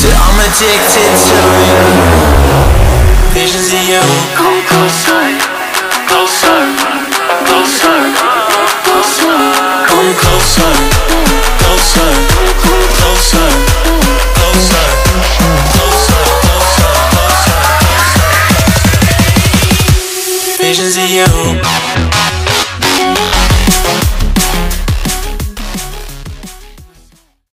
I'm addicted to you. Visions of you. Come closer, closer, closer, closer. Come closer, closer, closer, closer, closer, closer, closer. Visions of you.